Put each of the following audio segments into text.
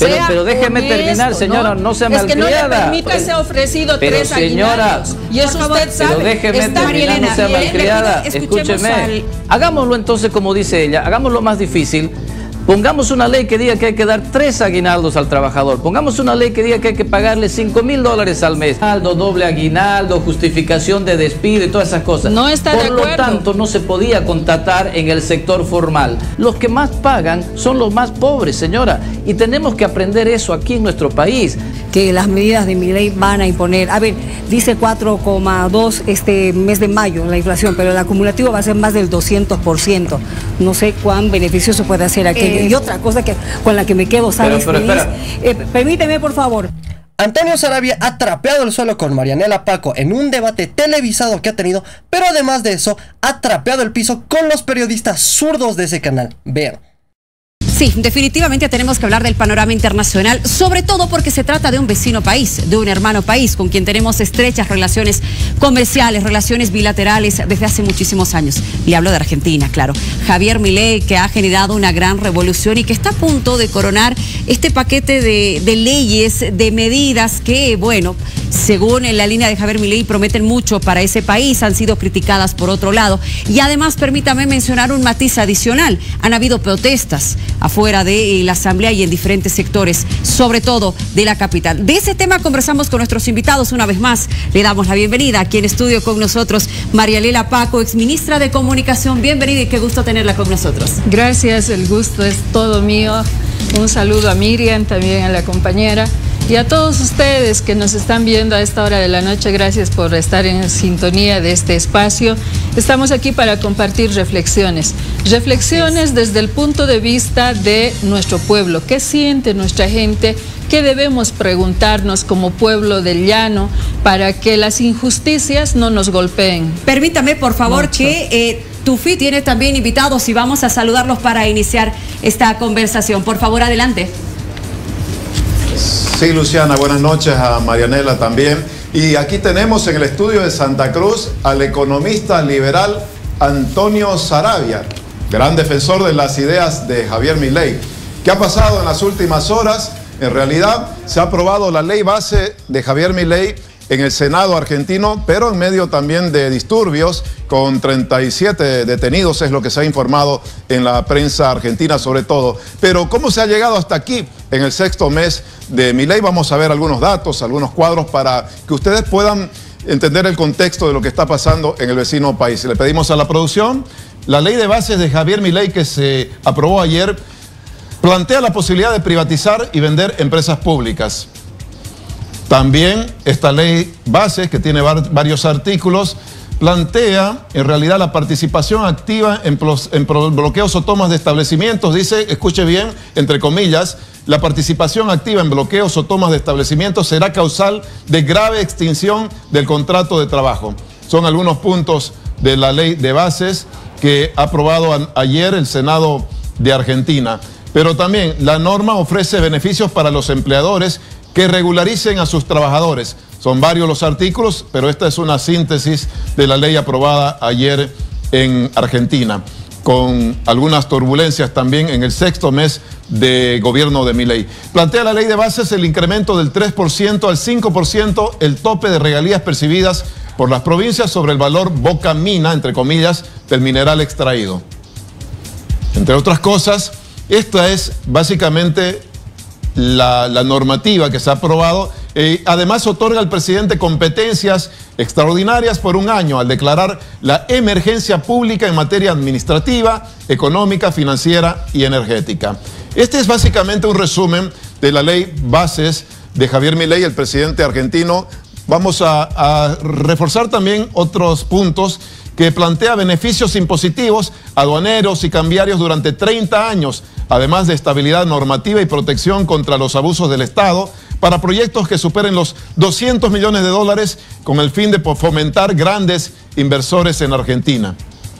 Pero déjeme terminar, señora, no sea malcriada. Es que no le permita, se ha ofrecido pero 3 señora, aguinaldos. Y eso usted sabe. Pero déjeme terminar, no sea malcriada. Escúcheme. Hagámoslo entonces como dice ella, hagámoslo más difícil. Pongamos una ley que diga que hay que dar 3 aguinaldos al trabajador. Pongamos una ley que diga que hay que pagarle $5.000 al mes. Doble aguinaldo, justificación de despido y todas esas cosas. No está de acuerdo. Por lo tanto, no se podía contratar en el sector formal. Los que más pagan son los más pobres, señora. Y tenemos que aprender eso aquí en nuestro país. Que las medidas de Milei van a imponer. A ver, dice 4,2 este mes de mayo la inflación, pero el acumulativo va a ser más del 200%. No sé cuán beneficioso puede hacer aquello. Y otra cosa con la que me quedo, ¿sabes? Permíteme, por favor. Antonio Saravia ha trapeado el suelo con Marianela Paco en un debate televisado que ha tenido, pero además de eso, ha trapeado el piso con los periodistas zurdos de ese canal. Vean. Sí, definitivamente tenemos que hablar del panorama internacional, sobre todo porque se trata de un vecino país, de un hermano país, con quien tenemos estrechas relaciones comerciales, relaciones bilaterales desde hace muchísimos años. Le hablo de Argentina, claro. Javier Milei, que ha generado una gran revolución y que está a punto de coronar este paquete de leyes, de medidas que, bueno, según en la línea de Javier Milei, prometen mucho para ese país, han sido criticadas por otro lado. Y además, permítame mencionar un matiz adicional. Han habido protestas afuera de la Asamblea y en diferentes sectores, sobre todo de la capital. De ese tema conversamos con nuestros invitados una vez más. Le damos la bienvenida aquí en estudio con nosotros Marianela Paco, exministra de Comunicación. Bienvenida y qué gusto tenerla con nosotros. Gracias, el gusto es todo mío. Un saludo a Miriam, también a la compañera. Y a todos ustedes que nos están viendo a esta hora de la noche, gracias por estar en sintonía de este espacio. Estamos aquí para compartir reflexiones. Reflexiones desde el punto de vista de nuestro pueblo. ¿Qué siente nuestra gente? ¿Qué debemos preguntarnos como pueblo del llano para que las injusticias no nos golpeen? Permítame, por favor, que Tufi tiene también invitados y vamos a saludarlos para iniciar esta conversación. Por favor, adelante. Sí, Luciana, buenas noches a Marianela también. Y aquí tenemos en el estudio de Santa Cruz al economista liberal Antonio Saravia, gran defensor de las ideas de Javier Milei. ¿Qué ha pasado en las últimas horas? En realidad se ha aprobado la ley base de Javier Milei en el Senado argentino, pero en medio también de disturbios, con 37 detenidos, es lo que se ha informado en la prensa argentina sobre todo. Pero ¿cómo se ha llegado hasta aquí en el 6º mes de Milei? Vamos a ver algunos datos, algunos cuadros para que ustedes puedan entender el contexto de lo que está pasando en el vecino país. Le pedimos a la producción, la ley de bases de Javier Milei que se aprobó ayer plantea la posibilidad de privatizar y vender empresas públicas. También esta ley base, que tiene varios artículos, plantea en realidad la participación activa en bloqueos o tomas de establecimientos. Dice, escuche bien, entre comillas, la participación activa en bloqueos o tomas de establecimientos será causal de grave extinción del contrato de trabajo. Son algunos puntos de la ley de bases que ha aprobado ayer el Senado de Argentina. Pero también la norma ofrece beneficios para los empleadores que regularicen a sus trabajadores. Son varios los artículos, pero esta es una síntesis de la ley aprobada ayer en Argentina, con algunas turbulencias también en el 6º mes de gobierno de Milei. Plantea la ley de bases el incremento del 3% al 5% el tope de regalías percibidas por las provincias sobre el valor boca mina, entre comillas, del mineral extraído. Entre otras cosas, esta es básicamente la normativa que se ha aprobado. Además otorga al presidente competencias extraordinarias por un año al declarar la emergencia pública en materia administrativa, económica, financiera y energética. Este es básicamente un resumen de la ley bases de Javier Milei, el presidente argentino. Vamos a reforzar también otros puntos que plantea beneficios impositivos, aduaneros y cambiarios durante 30 años, además de estabilidad normativa y protección contra los abusos del Estado, para proyectos que superen los $200 millones con el fin de fomentar grandes inversores en Argentina.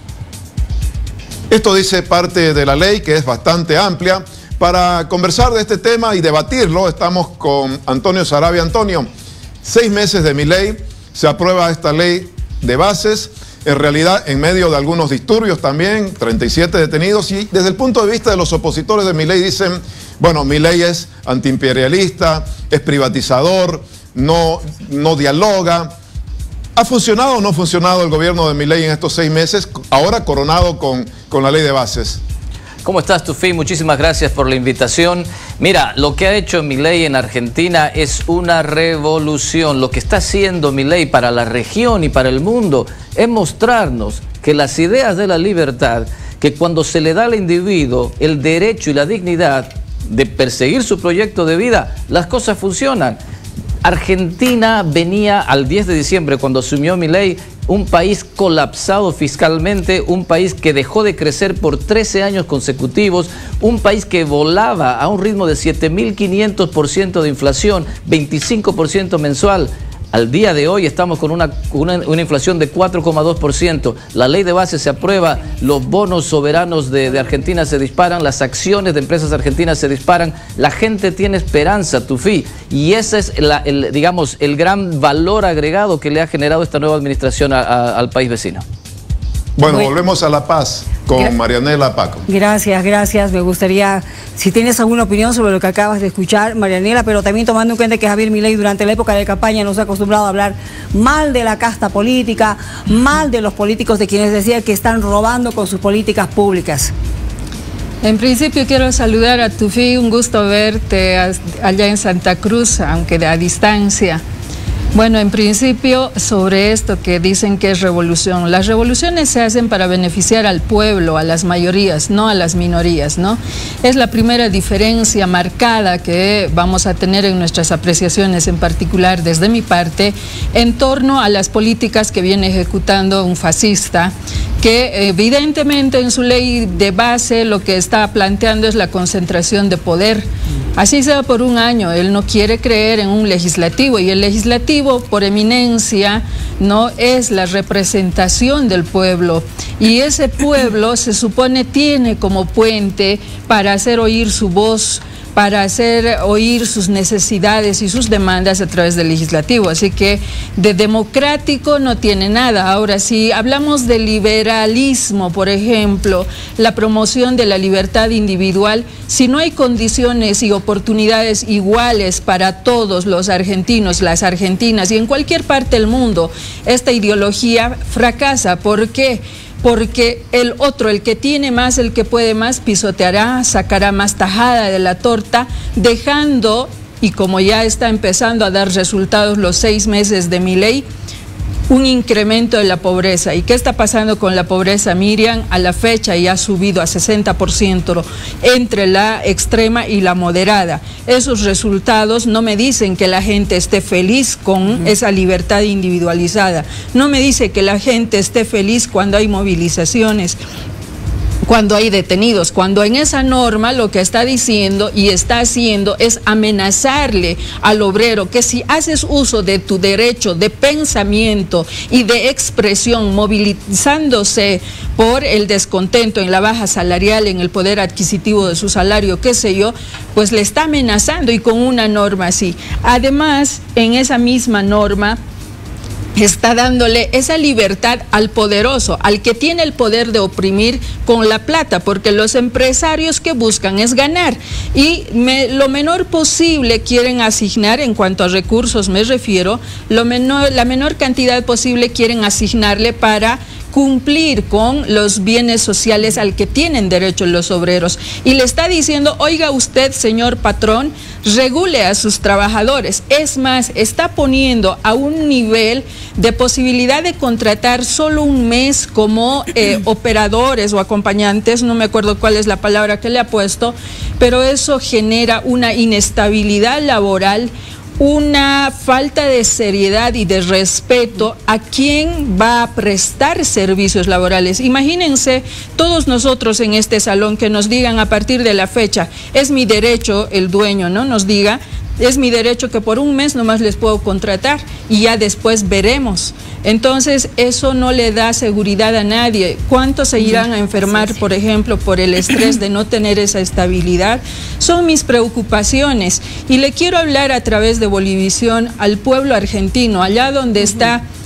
Esto dice parte de la ley, que es bastante amplia. Para conversar de este tema y debatirlo, estamos con Antonio Saravia. Antonio, 6 meses de Milei, se aprueba esta ley de bases. en realidad en medio de algunos disturbios también, 37 detenidos, y desde el punto de vista de los opositores de Milei dicen, bueno, Milei es antiimperialista, es privatizador, no dialoga. ¿Ha funcionado o no ha funcionado el gobierno de Milei en estos 6 meses, ahora coronado con la ley de bases? ¿Cómo estás, Tufi? Muchísimas gracias por la invitación. Mira, lo que ha hecho Milei en Argentina es una revolución. Lo que está haciendo Milei para la región y para el mundo es mostrarnos que las ideas de la libertad, que cuando se le da al individuo el derecho y la dignidad de perseguir su proyecto de vida, las cosas funcionan. Argentina venía al 10 de diciembre, cuando asumió Milei, un país colapsado fiscalmente, un país que dejó de crecer por 13 años consecutivos, un país que volaba a un ritmo de 7.500% de inflación, 25% mensual. Al día de hoy estamos con una inflación de 4,2%. La ley de base se aprueba, los bonos soberanos de Argentina se disparan, las acciones de empresas argentinas se disparan. La gente tiene esperanza, Tufi, y ese es digamos, el gran valor agregado que le ha generado esta nueva administración al país vecino. Bueno, volvemos a La Paz con Marianela Paco. Gracias. Me gustaría, si tienes alguna opinión sobre lo que acabas de escuchar, Marianela, pero también tomando en cuenta que Javier Milei durante la época de campaña nos ha acostumbrado a hablar mal de la casta política, mal de los políticos, de quienes decía que están robando con sus políticas públicas. En principio quiero saludar a Tufi, un gusto verte allá en Santa Cruz, aunque a distancia. Bueno, en principio, sobre esto que dicen que es revolución, las revoluciones se hacen para beneficiar al pueblo, a las mayorías, no a las minorías, ¿no? Es la primera diferencia marcada que vamos a tener en nuestras apreciaciones, en particular desde mi parte, en torno a las políticas que viene ejecutando un fascista, que evidentemente en su ley de base lo que está planteando es la concentración de poder. Así sea por un año, él no quiere creer en un legislativo, y el legislativo por eminencia no es la representación del pueblo, y ese pueblo se supone tiene como puente para hacer oír su voz, para hacer oír sus necesidades y sus demandas a través del legislativo. Así que de democrático no tiene nada. Ahora, si hablamos de liberalismo, por ejemplo, la promoción de la libertad individual, si no hay condiciones y oportunidades iguales para todos los argentinos, las argentinas y en cualquier parte del mundo, esta ideología fracasa. ¿Por qué? Porque el otro, el que tiene más, el que puede más, pisoteará, sacará más tajada de la torta, dejando, y como ya está empezando a dar resultados los 6 meses de Milei, un incremento de la pobreza. ¿Y qué está pasando con la pobreza, Miriam? A la fecha ya ha subido a 60% entre la extrema y la moderada. Esos resultados no me dicen que la gente esté feliz con esa libertad individualizada. No me dice que la gente esté feliz cuando hay movilizaciones, cuando hay detenidos, cuando en esa norma lo que está diciendo y está haciendo es amenazarle al obrero que si haces uso de tu derecho de pensamiento y de expresión, movilizándose por el descontento en la baja salarial, en el poder adquisitivo de su salario, qué sé yo, pues le está amenazando, y con una norma así. Además, en esa misma norma está dándole esa libertad al poderoso, al que tiene el poder de oprimir con la plata, porque los empresarios que buscan es ganar, y lo menor posible quieren asignar, en cuanto a recursos me refiero, la menor cantidad posible quieren asignarle para cumplir con los bienes sociales al que tienen derecho los obreros. Y le está diciendo, oiga usted, señor patrón, regule a sus trabajadores. Es más, está poniendo a un nivel de posibilidad de contratar solo un mes como operadores o acompañantes, no me acuerdo cuál es la palabra que le ha puesto, pero eso genera una inestabilidad laboral, una falta de seriedad y de respeto a quien va a prestar servicios laborales. Imagínense todos nosotros en este salón que nos digan a partir de la fecha, es mi derecho, el dueño, ¿no? Nos diga, es mi derecho que por un mes nomás les puedo contratar y ya después veremos. Entonces eso no le da seguridad a nadie. ¿Cuántos se irán a enfermar, por ejemplo, por el estrés de no tener esa estabilidad? Son mis preocupaciones, y le quiero hablar a través de Bolivisión al pueblo argentino, allá donde está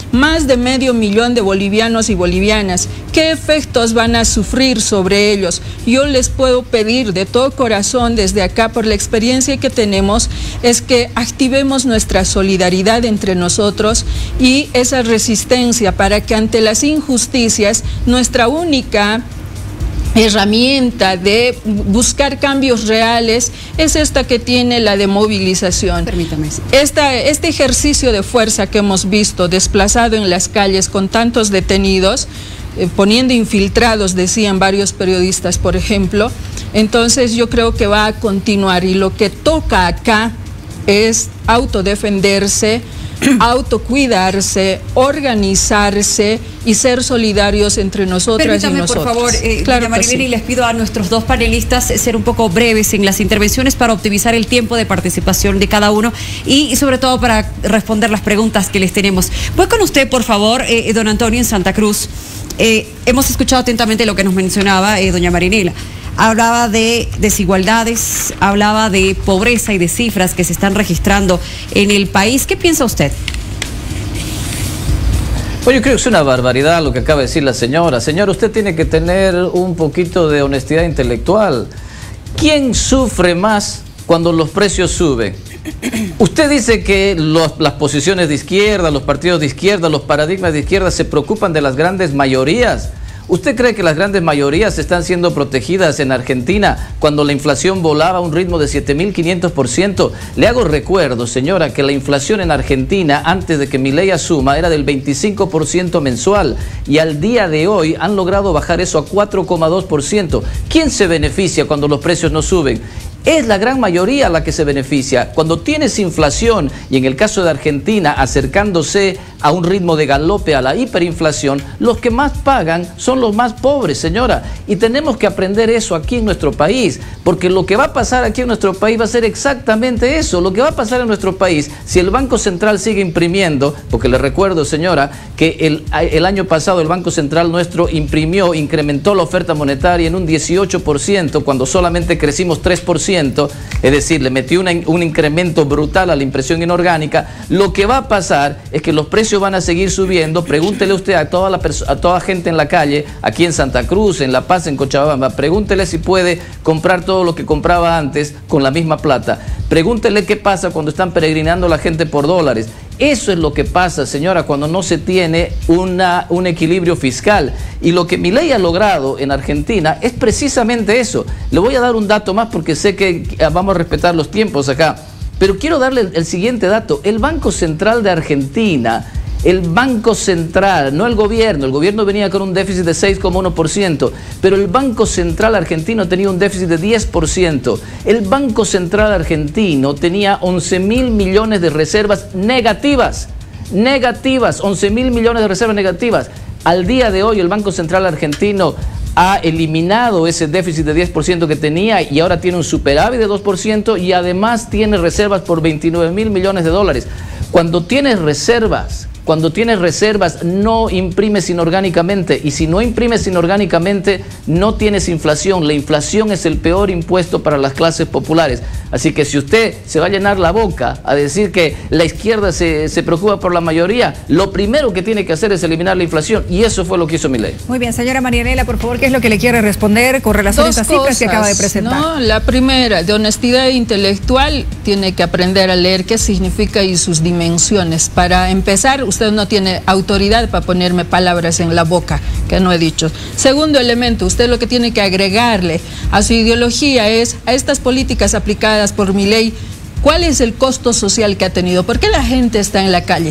más de 500.000 de bolivianos y bolivianas. ¿Qué efectos van a sufrir sobre ellos? Yo les puedo pedir de todo corazón desde acá, por la experiencia que tenemos, es que activemos nuestra solidaridad entre nosotros y esa resistencia para que ante las injusticias nuestra única herramienta de buscar cambios reales es esta que tiene la de movilización. Permítame. Este ejercicio de fuerza que hemos visto desplazado en las calles con tantos detenidos, poniendo infiltrados, decían varios periodistas, por ejemplo, entonces yo creo que va a continuar y lo que toca acá es autodefenderse, autocuidarse, organizarse y ser solidarios entre nosotras y nosotros. Por favor, claro, Marilena, y les pido a nuestros dos panelistas ser un poco breves en las intervenciones para optimizar el tiempo de participación de cada uno y sobre todo para responder las preguntas que les tenemos. Voy con usted, por favor, don Antonio, en Santa Cruz. Hemos escuchado atentamente lo que nos mencionaba doña Marinela. Hablaba de desigualdades, hablaba de pobreza y de cifras que se están registrando en el país. ¿Qué piensa usted? Pues yo creo que es una barbaridad lo que acaba de decir la señora. Señora, usted tiene que tener un poquito de honestidad intelectual. ¿Quién sufre más cuando los precios suben? Usted dice que las posiciones de izquierda, los partidos de izquierda, los paradigmas de izquierda se preocupan de las grandes mayorías. ¿Usted cree que las grandes mayorías están siendo protegidas en Argentina cuando la inflación volaba a un ritmo de 7.500%? Le hago recuerdo, señora, que la inflación en Argentina, antes de que Milei asuma, era del 25% mensual y al día de hoy han logrado bajar eso a 4,2%. ¿Quién se beneficia cuando los precios no suben? Es la gran mayoría la que se beneficia. Cuando tienes inflación, y en el caso de Argentina, acercándose a un ritmo de galope a la hiperinflación, los que más pagan son los más pobres, señora. Y tenemos que aprender eso aquí en nuestro país, porque lo que va a pasar aquí en nuestro país va a ser exactamente eso. Lo que va a pasar en nuestro país, si el Banco Central sigue imprimiendo, porque le recuerdo, señora, que el año pasado el Banco Central nuestro incrementó la oferta monetaria en un 18%, cuando solamente crecimos 3%, es decir, le metió un incremento brutal a la impresión inorgánica. Lo que va a pasar es que los precios van a seguir subiendo. Pregúntele usted a toda gente en la calle, aquí en Santa Cruz, en La Paz, en Cochabamba, pregúntele si puede comprar todo lo que compraba antes con la misma plata. Pregúntele qué pasa cuando están peregrinando la gente por dólares. Eso es lo que pasa, señora, cuando no se tiene un equilibrio fiscal. Y lo que Milei ha logrado en Argentina es precisamente eso. Le voy a dar un dato más porque sé que vamos a respetar los tiempos acá. Pero quiero darle el siguiente dato. El Banco Central de Argentina, el Banco Central, no el gobierno venía con un déficit de 6,1%, pero el Banco Central argentino tenía un déficit de 10%. El Banco Central argentino tenía 11.000 millones de reservas negativas, 11.000 millones de reservas negativas. Al día de hoy el Banco Central argentino ha eliminado ese déficit de 10% que tenía y ahora tiene un superávit de 2% y además tiene reservas por 29.000 millones de dólares. Cuando tienes reservas, no imprimes inorgánicamente, y si no imprimes inorgánicamente no tienes inflación. La inflación es el peor impuesto para las clases populares. Así que si usted se va a llenar la boca a decir que la izquierda se preocupa por la mayoría, lo primero que tiene que hacer es eliminar la inflación, y eso fue lo que hizo Milei. Muy bien, señora Marianela, por favor, ¿qué es lo que le quiere responder con relación a estas cifras que acaba de presentar? ¿No? La primera, de honestidad intelectual, tiene que aprender a leer qué significa y sus dimensiones. Para empezar, usted no tiene autoridad para ponerme palabras en la boca que no he dicho. Segundo elemento, usted lo que tiene que agregarle a su ideología es a estas políticas aplicadas por Milei, ¿cuál es el costo social que ha tenido? ¿Por qué la gente está en la calle?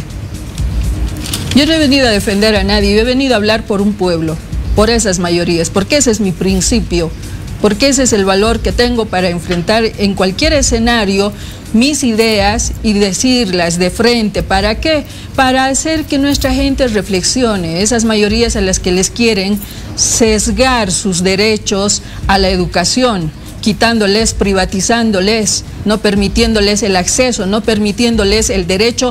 Yo no he venido a defender a nadie, yo he venido a hablar por un pueblo, por esas mayorías, porque ese es mi principio, porque ese es el valor que tengo para enfrentar en cualquier escenario mis ideas y decirlas de frente. ¿Para qué? Para hacer que nuestra gente reflexione, esas mayorías a las que les quieren sesgar sus derechos a la educación, quitándoles, privatizándoles, no permitiéndoles el acceso, no permitiéndoles el derecho.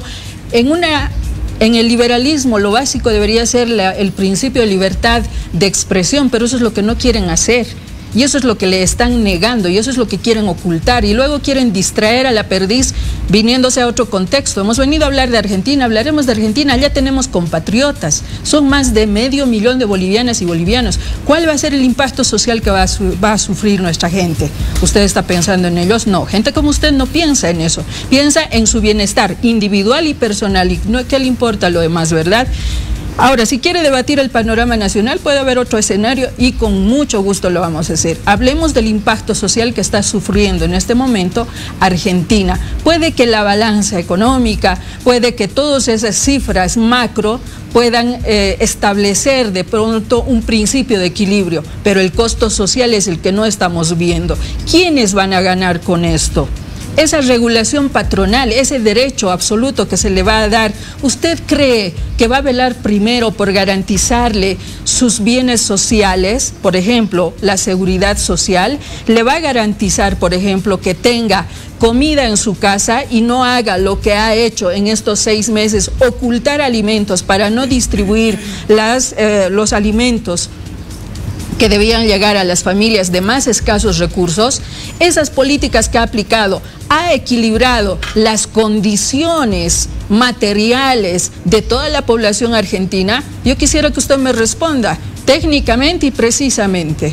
En el liberalismo lo básico debería ser el principio de libertad de expresión, pero eso es lo que no quieren hacer. Y eso es lo que le están negando y eso es lo que quieren ocultar. Y luego quieren distraer a la perdiz viniéndose a otro contexto. Hemos venido a hablar de Argentina, hablaremos de Argentina. Allá tenemos compatriotas. Son más de 500.000 de bolivianas y bolivianos. ¿Cuál va a ser el impacto social que va a sufrir nuestra gente? ¿Usted está pensando en ellos? No. Gente como usted no piensa en eso. Piensa en su bienestar individual y personal. Y no, ¿qué le importa lo demás, verdad? Ahora, si quiere debatir el panorama nacional, puede haber otro escenario y con mucho gusto lo vamos a hacer. Hablemos del impacto social que está sufriendo en este momento Argentina. Puede que la balanza económica, puede que todas esas cifras macro puedan establecer de pronto un principio de equilibrio, pero el costo social es el que no estamos viendo. ¿Quiénes van a ganar con esto? Esa regulación patronal, ese derecho absoluto que se le va a dar, ¿usted cree que va a velar primero por garantizarle sus bienes sociales? Por ejemplo, la seguridad social. ¿Le va a garantizar, por ejemplo, que tenga comida en su casa y no haga lo que ha hecho en estos 6 meses, ocultar alimentos para no distribuir los alimentos que debían llegar a las familias de más escasos recursos? Esas políticas que ha aplicado ha equilibrado las condiciones materiales de toda la población argentina. Yo quisiera que usted me responda técnicamente y precisamente.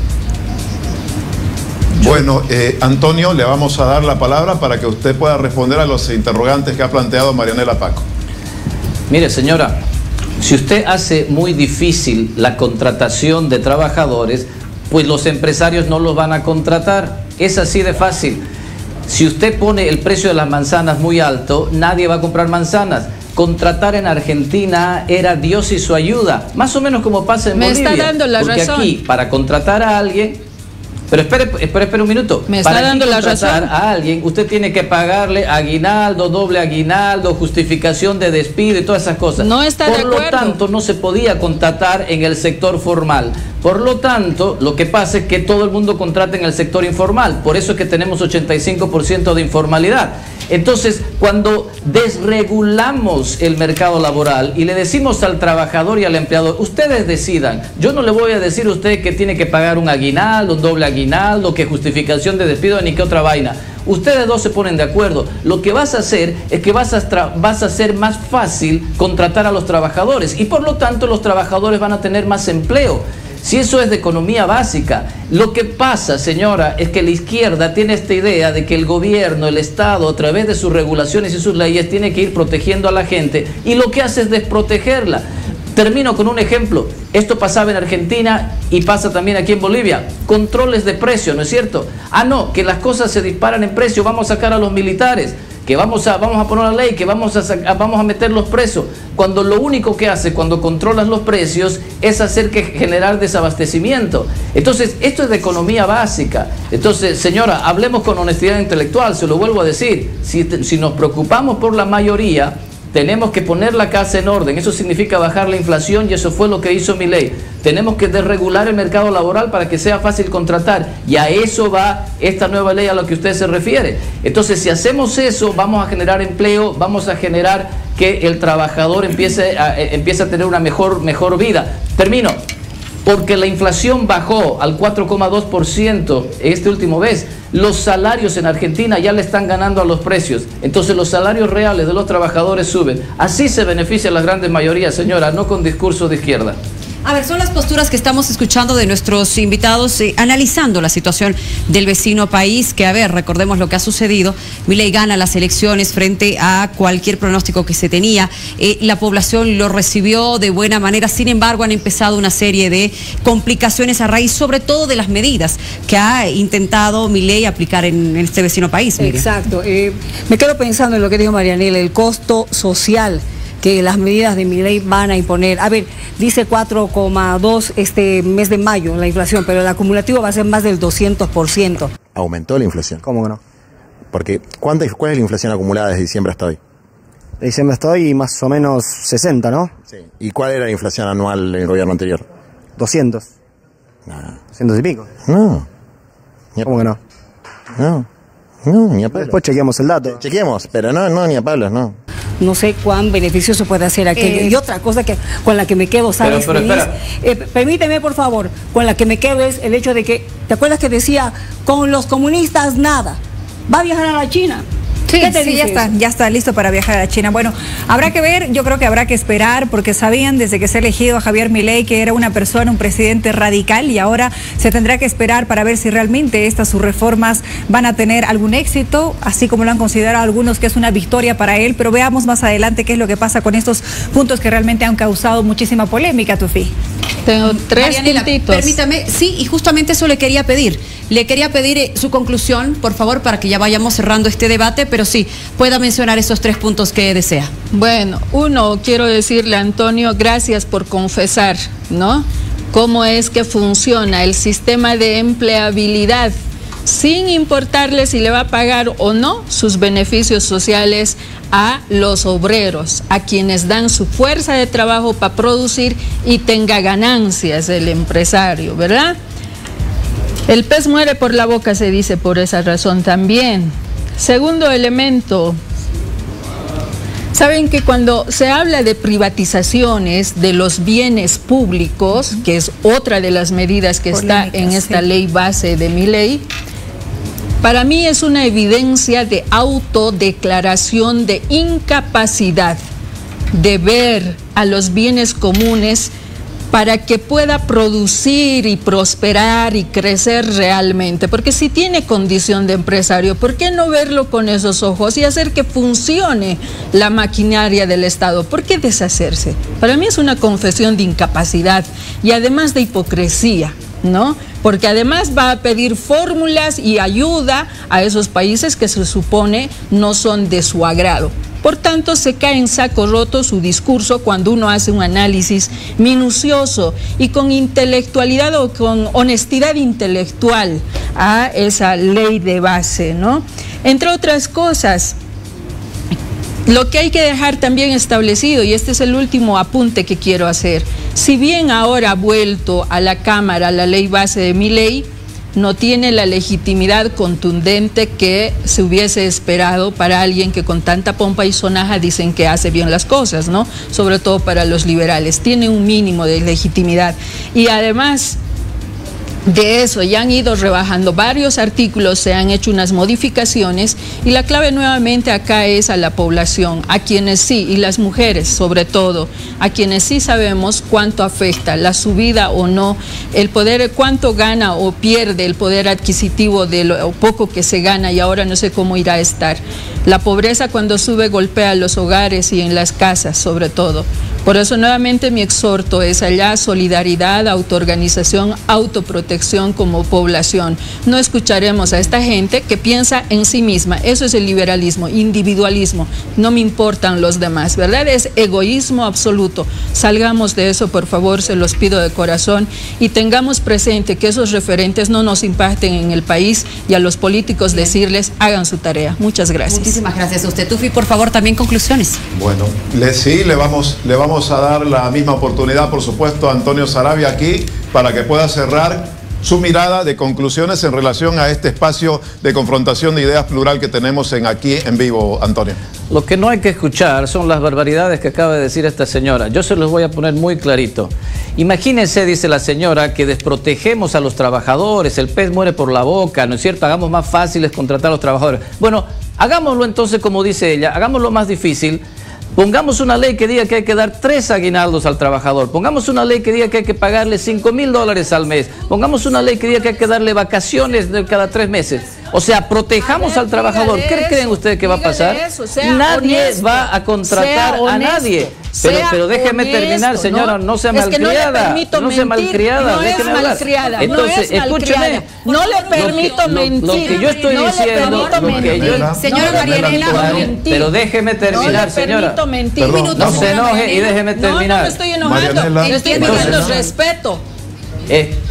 Bueno, Antonio, le vamos a dar la palabra para que usted pueda responder a los interrogantes que ha planteado Marianela Paco. Mire, señora, si usted hace muy difícil la contratación de trabajadores, pues los empresarios no los van a contratar. Es así de fácil. Si usted pone el precio de las manzanas muy alto, nadie va a comprar manzanas. Contratar en Argentina era Dios y su ayuda, más o menos como pasa en Bolivia. Me está dando la razón. Porque aquí, para contratar a alguien... Pero espere un minuto. Me está dando la razón. Para contratar a alguien, usted tiene que pagarle aguinaldo, doble aguinaldo, justificación de despido y todas esas cosas. No está de acuerdo. Por lo tanto, no se podía contratar en el sector formal. Por lo tanto, lo que pasa es que todo el mundo contrata en el sector informal. Por eso es que tenemos 85% de informalidad. Entonces, cuando desregulamos el mercado laboral y le decimos al trabajador y al empleador, ustedes decidan, yo no le voy a decir a usted que tiene que pagar un aguinaldo, un doble aguinaldo, que justificación de despido, ni que otra vaina. Ustedes dos se ponen de acuerdo. Lo que vas a hacer es que vas a hacer más fácil contratar a los trabajadores y por lo tanto los trabajadores van a tener más empleo. Si eso es de economía básica. Lo que pasa, señora, es que la izquierda tiene esta idea de que el gobierno, el Estado, a través de sus regulaciones y sus leyes, tiene que ir protegiendo a la gente y lo que hace es desprotegerla. Termino con un ejemplo. Esto pasaba en Argentina y pasa también aquí en Bolivia. Controles de precio, ¿no es cierto? Ah, no, que las cosas se disparan en precio, vamos a sacar a los militares, que vamos a poner la ley, que vamos a meterlos presos. Cuando lo único que hace cuando controlas los precios es hacer que generar desabastecimiento. Entonces, esto es de economía básica. Entonces, señora, hablemos con honestidad intelectual, se lo vuelvo a decir. Si nos preocupamos por la mayoría, tenemos que poner la casa en orden. Eso significa bajar la inflación y eso fue lo que hizo Milei. Tenemos que desregular el mercado laboral para que sea fácil contratar. Y a eso va esta nueva ley a la que usted se refiere. Entonces, si hacemos eso, vamos a generar empleo, vamos a generar que el trabajador empiece a tener una mejor vida. Termino. Porque la inflación bajó al 4,2% este último mes. Los salarios en Argentina ya le están ganando a los precios. Entonces los salarios reales de los trabajadores suben. Así se benefician las grandes mayorías, señora, no con discurso de izquierda. A ver, son las posturas que estamos escuchando de nuestros invitados, analizando la situación del vecino país, que a ver, recordemos lo que ha sucedido. Milei gana las elecciones frente a cualquier pronóstico que se tenía. La población lo recibió de buena manera, sin embargo han empezado una serie de complicaciones a raíz, sobre todo de las medidas que ha intentado Milei aplicar en este vecino país. Miriam. Exacto. Me quedo pensando en lo que dijo Marianela, el costo social que las medidas de Milei van a imponer. A ver, dice 4,2 este mes de mayo la inflación, pero el acumulativo va a ser más del 200%. Aumentó la inflación. ¿Cómo que no? Porque ¿cuál es la inflación acumulada desde diciembre hasta hoy? De diciembre hasta hoy más o menos 60, ¿no? Sí. ¿Y cuál era la inflación anual del gobierno anterior? 200. No. 200 y pico. No. ¿Cómo que no? No, ni a Pablo. Después chequeamos el dato. Chequeemos, pero no, ni a Pablo, no. no sé cuán beneficioso puede hacer aquello. Y otra cosa que con la que me quedo, ¿sabes? Permíteme, por favor, con la que me quedo es el hecho de que, ¿te acuerdas que decía, con los comunistas nada? Va a viajar a la China. Sí, ya está listo para viajar a China. Bueno, habrá que ver, yo creo que habrá que esperar, porque sabían desde que se ha elegido a Javier Milei que era una persona, un presidente radical, y ahora se tendrá que esperar para ver si realmente sus reformas van a tener algún éxito, así como lo han considerado algunos que es una victoria para él, pero veamos más adelante qué es lo que pasa con estos puntos que realmente han causado muchísima polémica, Tufi. Tengo tres puntitos. Permítame, sí, y justamente eso le quería pedir. Le quería pedir su conclusión, por favor, para que ya vayamos cerrando este debate, pero sí, pueda mencionar esos 3 puntos que desea. Bueno, uno, quiero decirle a Antonio, gracias por confesar, ¿no? Cómo es que funciona el sistema de empleabilidad, sin importarle si le va a pagar o no sus beneficios sociales a los obreros, a quienes dan su fuerza de trabajo para producir y tenga ganancias el empresario, ¿verdad? El pez muere por la boca, se dice por esa razón también. Segundo elemento, saben que cuando se habla de privatizaciones de los bienes públicos, que es otra de las medidas que está en esta ley base de Milei, para mí es una evidencia de autodeclaración de incapacidad de ver a los bienes comunes para que pueda producir y prosperar y crecer realmente. Porque si tiene condición de empresario, ¿por qué no verlo con esos ojos y hacer que funcione la maquinaria del Estado? ¿Por qué deshacerse? Para mí es una confesión de incapacidad y además de hipocresía, ¿no? Porque además va a pedir fórmulas y ayuda a esos países que se supone no son de su agrado. Por tanto, se cae en saco roto su discurso cuando uno hace un análisis minucioso y con intelectualidad o con honestidad intelectual a esa ley de base, ¿no? Entre otras cosas, lo que hay que dejar también establecido, y este es el último apunte que quiero hacer, si bien ahora ha vuelto a la Cámara la ley base de Milei, no tiene la legitimidad contundente que se hubiese esperado para alguien que con tanta pompa y sonaja dicen que hace bien las cosas, ¿no? Sobre todo para los liberales. Tiene un mínimo de legitimidad. Y además de eso, ya han ido rebajando varios artículos, se han hecho unas modificaciones y la clave nuevamente acá es a la población, a quienes sí, y las mujeres sobre todo, a quienes sí sabemos cuánto afecta la subida o no, el poder, cuánto gana o pierde el poder adquisitivo de lo poco que se gana y ahora no sé cómo irá a estar. La pobreza cuando sube golpea los hogares y en las casas sobre todo. Por eso nuevamente mi exhorto es allá solidaridad, autoorganización, autoprotección como población. No escucharemos a esta gente que piensa en sí misma. Eso es el liberalismo, individualismo. No me importan los demás, ¿verdad? Es egoísmo absoluto. Salgamos de eso, por favor, se los pido de corazón y tengamos presente que esos referentes no nos impacten en el país y a los políticos decirles hagan su tarea. Muchas gracias. Muchísimas gracias a usted. Tufi, por favor, también conclusiones. Bueno, le vamos a dar la misma oportunidad, por supuesto, a Antonio Saravia aquí para que pueda cerrar su mirada de conclusiones en relación a este espacio de confrontación de ideas plural que tenemos aquí en vivo, Antonio. Lo que no hay que escuchar son las barbaridades que acaba de decir esta señora. Yo se los voy a poner muy clarito. Imagínense, dice la señora, que desprotegemos a los trabajadores, el pez muere por la boca, ¿no es cierto? Hagamos más fáciles contratar a los trabajadores. Bueno, hagámoslo entonces, como dice ella, hagámoslo más difícil. Pongamos una ley que diga que hay que dar 3 aguinaldos al trabajador. Pongamos una ley que diga que hay que pagarle $5.000 al mes. Pongamos una ley que diga que hay que darle vacaciones de cada 3 meses. O sea, protejamos al trabajador. ¿Qué creen ustedes que va a pasar? Nadie va a contratar a nadie. Pero déjeme terminar, señora, no sea malcriada. No sea malcriada, déjeme hablar. Entonces, escúcheme. No le permito mentir. Lo que yo estoy diciendo, señora Marianela, pero déjeme terminar, señora. No se enoje y déjeme terminar. No me estoy enojando, estoy pidiendo respeto.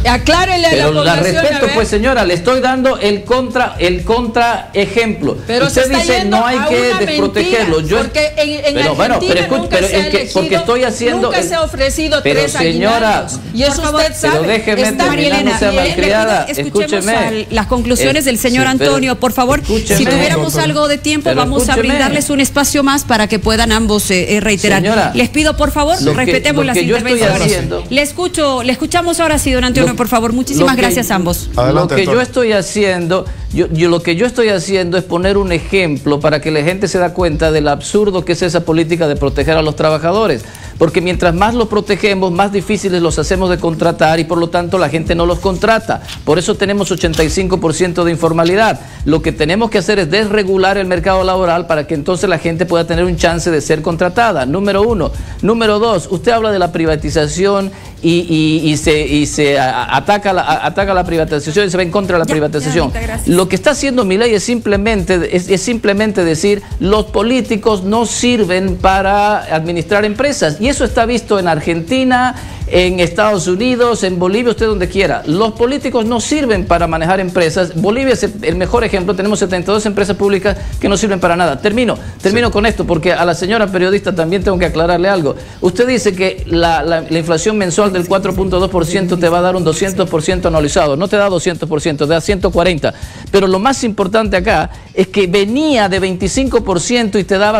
Aclárele a la población. La respeto, pues señora, le estoy dando el contra ejemplo. Pero usted dice no hay que desprotegerlo. Porque en Argentina nunca se ha elegido, porque estoy haciendo nunca se ha ofrecido pero 3 señora, aguinaldos. Y eso usted sabe. Pero déjeme terminar, no sea malcriada. Escúcheme. Las conclusiones del señor Antonio, por favor. Si tuviéramos algo de tiempo, vamos a brindarles un espacio más para que puedan ambos reiterar. Señora, les pido, por favor, respetemos las intervenciones. Le escuchamos ahora sí, don Antonio, por favor. Muchísimas gracias a ambos. Adelante, lo que yo estoy haciendo, lo que yo estoy haciendo es poner un ejemplo para que la gente se da cuenta del absurdo que es esa política de proteger a los trabajadores. Porque mientras más los protegemos, más difíciles los hacemos de contratar y por lo tanto la gente no los contrata. Por eso tenemos 85% de informalidad. Lo que tenemos que hacer es desregular el mercado laboral para que entonces la gente pueda tener un chance de ser contratada. Número 1. Número 2, usted habla de la privatización y se ataca la privatización y se va en contra de la privatización. Lo que está haciendo Milei es simplemente decir los políticos no sirven para administrar empresas. Y eso está visto en Argentina, en Estados Unidos, en Bolivia, usted donde quiera. Los políticos no sirven para manejar empresas. Bolivia es el mejor ejemplo. Tenemos 72 empresas públicas que no sirven para nada. Termino con esto, porque a la señora periodista también tengo que aclararle algo. Usted dice que la inflación mensual del 4.2% te va a dar un 200% anualizado. No te da 200%, te da 140%. Pero lo más importante acá es que venía de 25% y te daba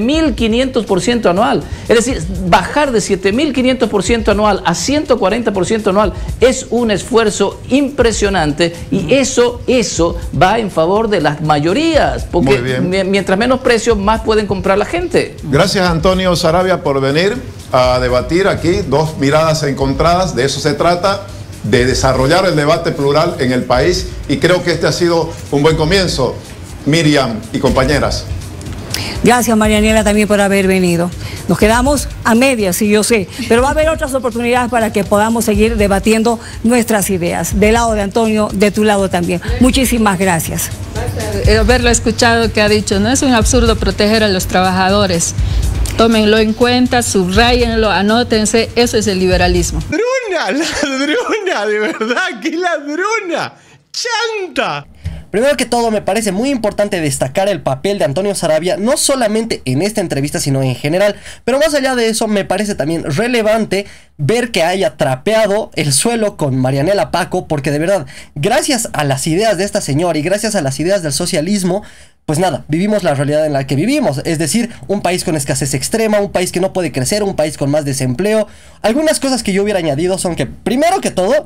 7.500% anual. Es decir, bajar de 7.500% anual a 140% anual es un esfuerzo impresionante y eso va en favor de las mayorías, porque mientras menos precios más pueden comprar la gente. Gracias, Antonio Saravia, por venir a debatir aquí, dos miradas encontradas. De eso se trata, de desarrollar el debate plural en el país, y creo que este ha sido un buen comienzo. Miriam y compañeras. Gracias, Marianela, también por haber venido. Nos quedamos a medias, sí, yo sé, pero va a haber otras oportunidades para que podamos seguir debatiendo nuestras ideas. Del lado de Antonio, de tu lado también. Muchísimas gracias. Haberlo escuchado que ha dicho, no es un absurdo proteger a los trabajadores. Tómenlo en cuenta, subrayenlo, anótense, eso es el liberalismo. ¡Ladrona, de verdad! ¡Qué ladrona! ¡Chanta! Primero que todo, me parece muy importante destacar el papel de Antonio Saravia, no solamente en esta entrevista, sino en general. Pero más allá de eso, me parece también relevante ver que haya trapeado el suelo con Marianela Paco, porque de verdad, gracias a las ideas de esta señora y gracias a las ideas del socialismo, pues nada, vivimos la realidad en la que vivimos, es decir, un país con escasez extrema, un país que no puede crecer, un país con más desempleo. Algunas cosas que yo hubiera añadido son que, primero que todo,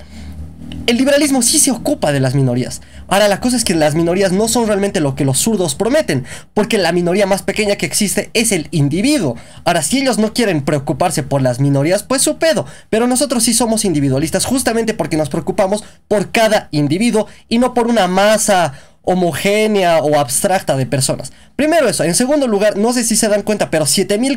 el liberalismo sí se ocupa de las minorías. Ahora, la cosa es que las minorías no son realmente lo que los zurdos prometen, porque la minoría más pequeña que existe es el individuo. Ahora, si ellos no quieren preocuparse por las minorías, pues su pedo. Pero nosotros sí somos individualistas, justamente porque nos preocupamos por cada individuo y no por una masa homogénea o abstracta de personas. Primero eso. En segundo lugar, no sé si se dan cuenta, pero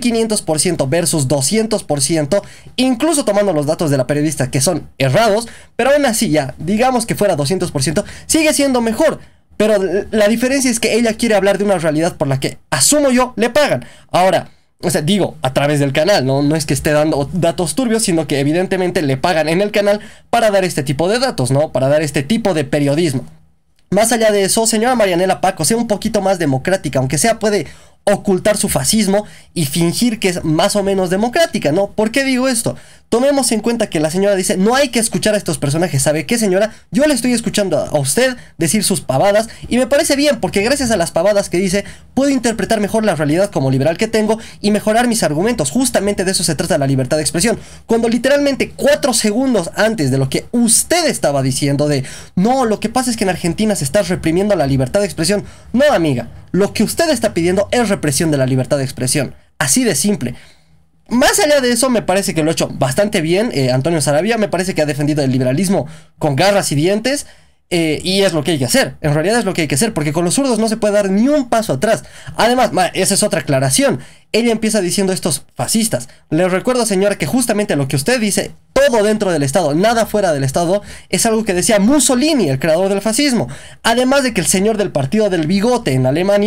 7.500% versus 200%, incluso tomando los datos de la periodista que son errados, pero aún así ya, digamos que fuera 200%, sigue siendo mejor. Pero la diferencia es que ella quiere hablar de una realidad por la que, asumo yo, le pagan. Ahora, o sea, digo, a través del canal, no es que esté dando datos turbios, sino que evidentemente le pagan en el canal para dar este tipo de datos, ¿no? Para dar este tipo de periodismo. Más allá de eso, señora Marianela Paco, sea un poquito más democrática, aunque sea puede ocultar su fascismo y fingir que es más o menos democrática, ¿no? ¿Por qué digo esto? Tomemos en cuenta que la señora dice, no hay que escuchar a estos personajes. ¿Sabe qué, señora? Yo le estoy escuchando a usted decir sus pavadas y me parece bien, porque gracias a las pavadas que dice, puedo interpretar mejor la realidad como liberal que tengo y mejorar mis argumentos. Justamente de eso se trata la libertad de expresión. Cuando literalmente 4 segundos antes de lo que usted estaba diciendo de, no, lo que pasa es que en Argentina se está reprimiendo la libertad de expresión. No, amiga, lo que usted está pidiendo es represión de la libertad de expresión. Así de simple. Más allá de eso, me parece que lo ha hecho bastante bien Antonio Saravia. Me parece que ha defendido el liberalismo con garras y dientes. Y es lo que hay que hacer. En realidad es lo que hay que hacer, porque con los zurdos no se puede dar ni un paso atrás. Además, esa es otra aclaración. Ella empieza diciendo estos fascistas. Les recuerdo, señora, que justamente lo que usted dice, todo dentro del Estado, nada fuera del Estado, es algo que decía Mussolini, el creador del fascismo. Además de que el señor del partido del bigote en Alemania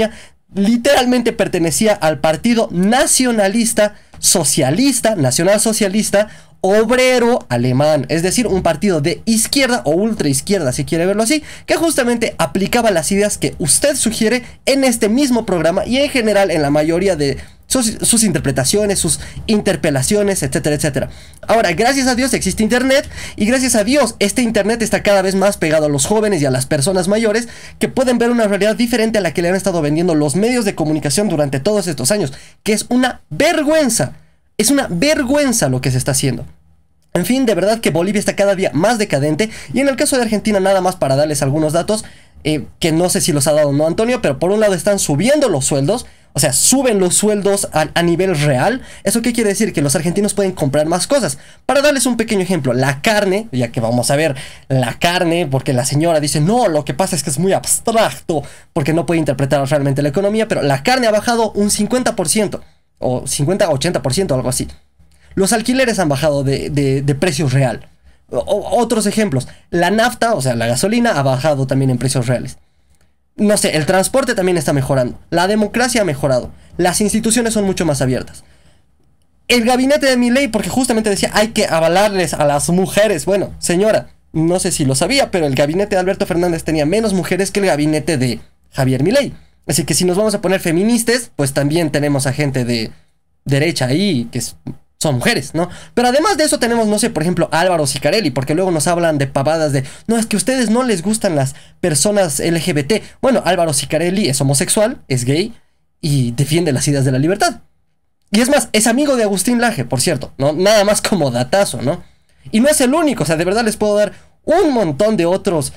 literalmente pertenecía al partido nacionalista socialista, nacionalsocialista obrero alemán, es decir, un partido de izquierda o ultraizquierda, si quiere verlo así, que justamente aplicaba las ideas que usted sugiere en este mismo programa y en general en la mayoría de sus interpretaciones, sus interpelaciones, etcétera, etcétera. Ahora, gracias a Dios existe internet, y gracias a Dios este internet está cada vez más pegado a los jóvenes y a las personas mayores, que pueden ver una realidad diferente a la que le han estado vendiendo los medios de comunicación durante todos estos años, que es una vergüenza. Es una vergüenza lo que se está haciendo. En fin, de verdad que Bolivia está cada día más decadente, y en el caso de Argentina, nada más para darles algunos datos, que no sé si los ha dado o no Antonio, pero por un lado están subiendo los sueldos, o sea, suben los sueldos a nivel real. ¿Eso qué quiere decir? Que los argentinos pueden comprar más cosas. Para darles un pequeño ejemplo, la carne, ya que vamos a ver la carne, porque la señora dice, no, lo que pasa es que es muy abstracto, porque no puede interpretar realmente la economía, pero la carne ha bajado un 50%, o 50-80%, algo así. Los alquileres han bajado de precio real. Otros ejemplos, la nafta, o sea, la gasolina ha bajado también en precios reales. No sé, el transporte también está mejorando. La democracia ha mejorado. Las instituciones son mucho más abiertas. El gabinete de Milei, porque justamente decía, hay que avalarles a las mujeres. Bueno, señora, no sé si lo sabía, pero el gabinete de Alberto Fernández tenía menos mujeres que el gabinete de Javier Milei. Así que si nos vamos a poner feministas, pues también tenemos a gente de derecha ahí, que son mujeres, ¿no? Pero además de eso tenemos, no sé, por ejemplo, Álvaro Sicarelli, porque luego nos hablan de pavadas de, no, es que a ustedes no les gustan las personas LGBT. Bueno, Álvaro Sicarelli es homosexual, es gay y defiende las ideas de la libertad. Y es más, es amigo de Agustín Laje, por cierto, ¿no? Nada más como datazo, ¿no? Y no es el único, o sea, de verdad les puedo dar un montón de otros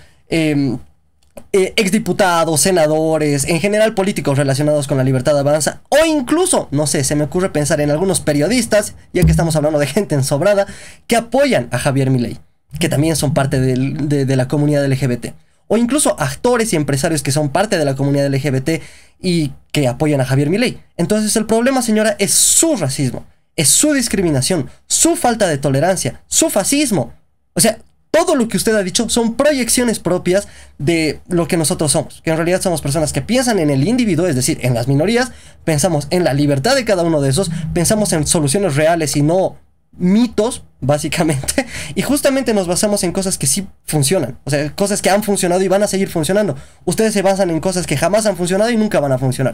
exdiputados, senadores, en general políticos relacionados con la libertad avanza, o incluso, no sé, se me ocurre pensar en algunos periodistas, ya que estamos hablando de gente ensobrada, que apoyan a Javier Milei, que también son parte de la comunidad LGBT, o incluso actores y empresarios que son parte de la comunidad LGBT y que apoyan a Javier Milei. Entonces el problema, señora, es su racismo, es su discriminación, su falta de tolerancia, su fascismo. O sea, todo lo que usted ha dicho son proyecciones propias de lo que nosotros somos, que en realidad somos personas que piensan en el individuo, es decir, en las minorías, pensamos en la libertad de cada uno de esos, pensamos en soluciones reales y no mitos, básicamente, y justamente nos basamos en cosas que sí funcionan, o sea, cosas que han funcionado y van a seguir funcionando. Ustedes se basan en cosas que jamás han funcionado y nunca van a funcionar.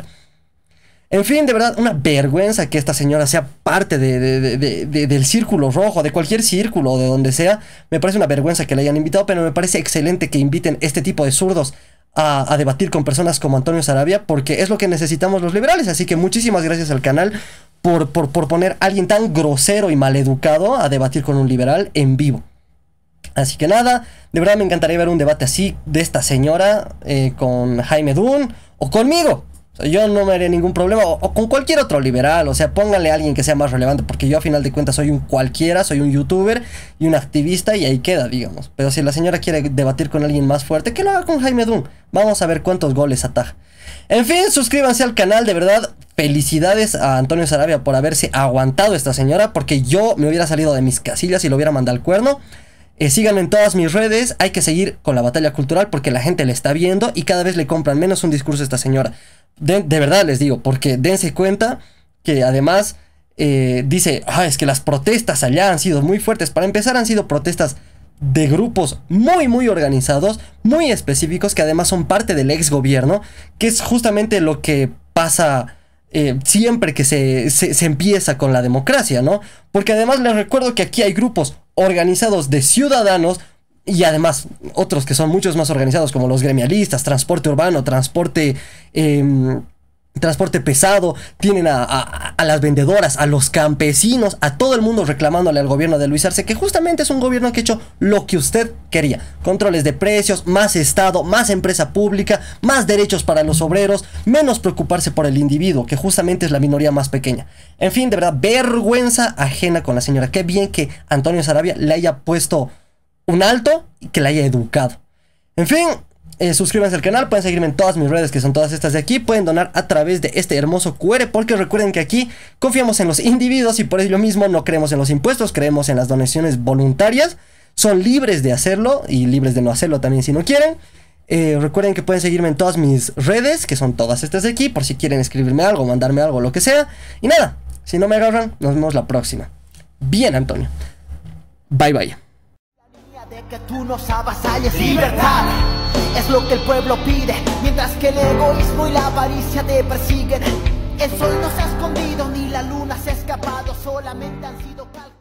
En fin, de verdad, una vergüenza que esta señora sea parte del círculo rojo, de cualquier círculo o de donde sea. Me parece una vergüenza que la hayan invitado, pero me parece excelente que inviten este tipo de zurdos a debatir con personas como Antonio Saravia, porque es lo que necesitamos los liberales. Así que muchísimas gracias al canal por poner a alguien tan grosero y maleducado a debatir con un liberal en vivo. Así que nada, de verdad me encantaría ver un debate así de esta señora con Jaime Dunn o conmigo. Yo no me haría ningún problema, o con cualquier otro liberal, o sea, pónganle a alguien que sea más relevante, porque yo a final de cuentas soy un cualquiera, soy un youtuber y un activista y ahí queda, digamos. Pero si la señora quiere debatir con alguien más fuerte, que lo haga con Jaime Dunn. Vamos a ver cuántos goles ataja. En fin, suscríbanse al canal, de verdad, felicidades a Antonio Saravia por haberse aguantado esta señora, porque yo me hubiera salido de mis casillas y lo hubiera mandado al cuerno. Síganme en todas mis redes, hay que seguir con la batalla cultural porque la gente le está viendo y cada vez le compran menos un discurso a esta señora. De verdad les digo, porque dense cuenta que además dice, es que las protestas allá han sido muy fuertes. Para empezar, han sido protestas de grupos muy organizados, muy específicos, que además son parte del ex gobierno, que es justamente lo que pasa siempre que se empieza con la democracia, ¿no? Porque además les recuerdo que aquí hay grupos organizados de ciudadanos y además otros que son muchos más organizados, como los gremialistas, transporte urbano, transporte pesado. Tienen a las vendedoras, a los campesinos, a todo el mundo reclamándole al gobierno de Luis Arce, que justamente es un gobierno que ha hecho lo que usted quería: controles de precios, más Estado, más empresa pública, más derechos para los obreros, menos preocuparse por el individuo, que justamente es la minoría más pequeña. En fin, de verdad, vergüenza ajena con la señora. Qué bien que Antonio Saravia le haya puesto un alto y que la haya educado. En fin, suscríbanse al canal, pueden seguirme en todas mis redes, que son todas estas de aquí. Pueden donar a través de este hermoso QR, porque recuerden que aquí confiamos en los individuos y por ello mismo no creemos en los impuestos, creemos en las donaciones voluntarias. Son libres de hacerlo y libres de no hacerlo también si no quieren. Recuerden que pueden seguirme en todas mis redes, que son todas estas de aquí, por si quieren escribirme algo, mandarme algo, lo que sea. Y nada, si no me agarran, nos vemos la próxima. Bien, Antonio. Bye, bye. De que tú nos avasalles, libertad es lo que el pueblo pide, mientras que el egoísmo y la avaricia te persiguen. El sol no se ha escondido ni la luna se ha escapado, solamente han sido cálculos.